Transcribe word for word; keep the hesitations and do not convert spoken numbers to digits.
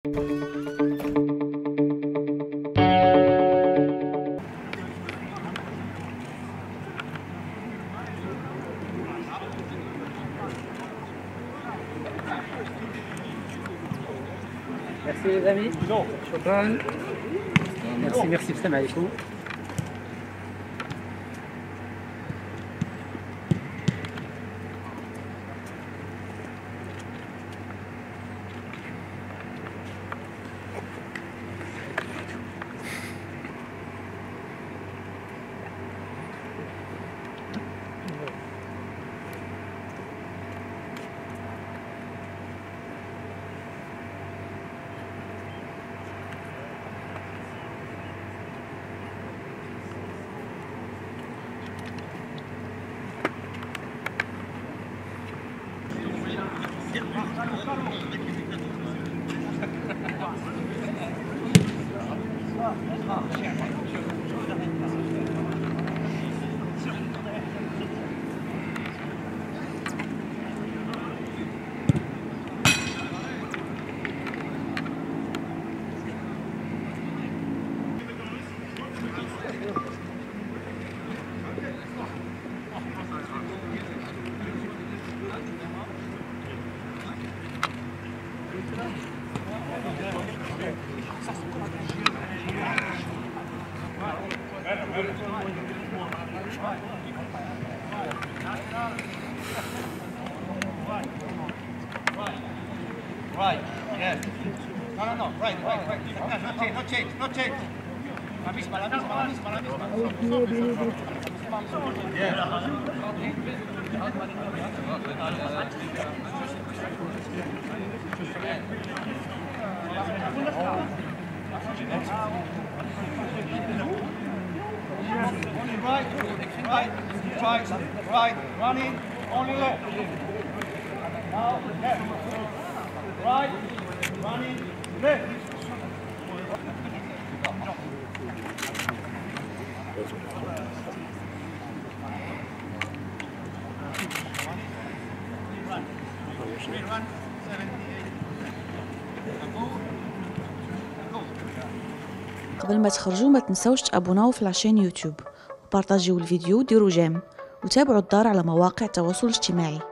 Merci les amis. شكرا. Merci, merci, السلام عليكم. Right, yes. No, no, no, right, right, right. No change, no change, no change. La misma, la misma, la misma, la misma. Yeah. Right, right, right, right, running, only left. Now, left. Right, running, left. قبل ما تخرجوا ما تنسوش تابوناو في لاشين يوتيوب وبارطاجيو الفيديو وديروا جيم وتابعوا الدار على مواقع التواصل الاجتماعي.